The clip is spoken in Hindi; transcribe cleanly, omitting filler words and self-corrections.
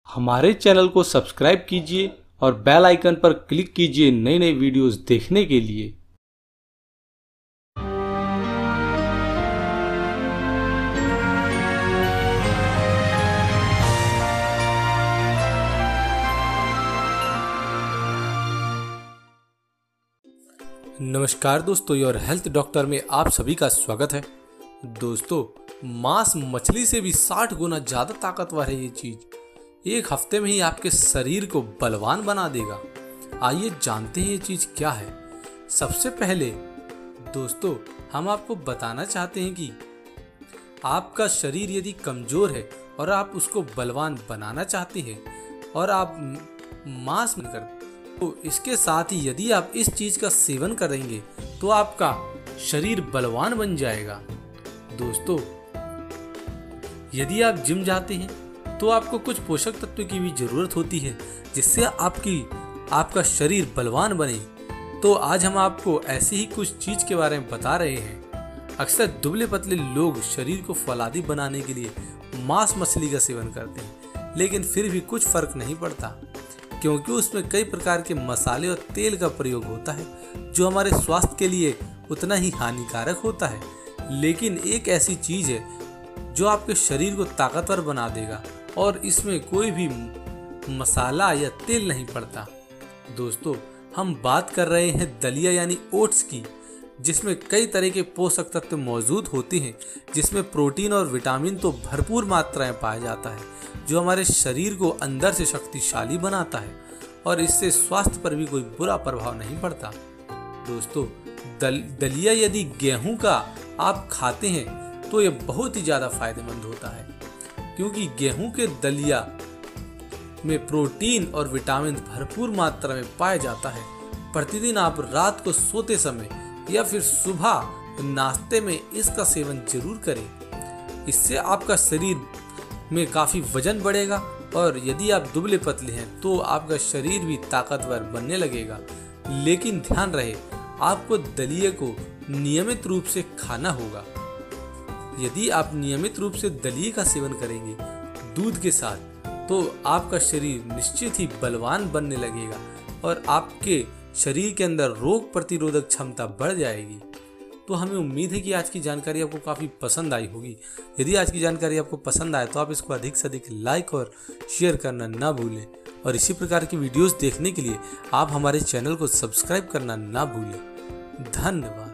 हमारे चैनल को सब्सक्राइब कीजिए और बेल आइकन पर क्लिक कीजिए नई नई वीडियोस देखने के लिए। नमस्कार दोस्तों, योर हेल्थ डॉक्टर में आप सभी का स्वागत है। दोस्तों, मांस मछली से भी 60 गुना ज़्यादा ताकतवर है। ये चीज़ एक हफ्ते में ही आपके शरीर को बलवान बना देगा। आइए जानते हैं ये चीज़ क्या है। सबसे पहले दोस्तों, हम आपको बताना चाहते हैं कि आपका शरीर यदि कमज़ोर है और आप उसको बलवान बनाना चाहते हैं और आप मांस में करते, तो इसके साथ ही यदि आप इस चीज़ का सेवन करेंगे तो आपका शरीर बलवान बन जाएगा। दोस्तों, यदि आप जिम जाते हैं तो आपको कुछ पोषक तत्व की भी ज़रूरत होती है जिससे आपका शरीर बलवान बने। तो आज हम आपको ऐसी ही कुछ चीज़ के बारे में बता रहे हैं। अक्सर दुबले पतले लोग शरीर को फौलादी बनाने के लिए मांस मछली का सेवन करते हैं, लेकिन फिर भी कुछ फर्क नहीं पड़ता क्योंकि उसमें कई प्रकार के मसाले और तेल का प्रयोग होता है जो हमारे स्वास्थ्य के लिए उतना ही हानिकारक होता है। लेकिन एक ऐसी चीज़ है जो आपके शरीर को ताकतवर बना देगा और इसमें कोई भी मसाला या तेल नहीं पड़ता। दोस्तों, हम बात कर रहे हैं दलिया यानी ओट्स की, जिसमें कई तरह के पोषक तत्व मौजूद होते हैं, जिसमें प्रोटीन और विटामिन तो भरपूर मात्रा में पाया जाता है जो हमारे शरीर को अंदर से शक्तिशाली बनाता है और इससे स्वास्थ्य पर भी कोई बुरा प्रभाव नहीं पड़ता। दोस्तों, दलिया यदि गेहूं का आप खाते हैं तो ये बहुत ही ज़्यादा फायदेमंद होता है क्योंकि गेहूं के दलिया में प्रोटीन और विटामिन भरपूर मात्रा में पाया जाता है। प्रतिदिन आप रात को सोते समय या फिर सुबह नाश्ते में इसका सेवन जरूर करें। इससे आपका शरीर में काफ़ी वजन बढ़ेगा और यदि आप दुबले पतले हैं तो आपका शरीर भी ताकतवर बनने लगेगा। लेकिन ध्यान रहे, आपको दलिए को नियमित रूप से खाना होगा। यदि आप नियमित रूप से दलिए का सेवन करेंगे दूध के साथ तो आपका शरीर निश्चित ही बलवान बनने लगेगा और आपके शरीर के अंदर रोग प्रतिरोधक क्षमता बढ़ जाएगी। तो हमें उम्मीद है कि आज की जानकारी आपको काफ़ी पसंद आई होगी। यदि आज की जानकारी आपको पसंद आए तो आप इसको अधिक से अधिक लाइक और शेयर करना ना भूलें और इसी प्रकार की वीडियोस देखने के लिए आप हमारे चैनल को सब्सक्राइब करना ना भूलें। धन्यवाद।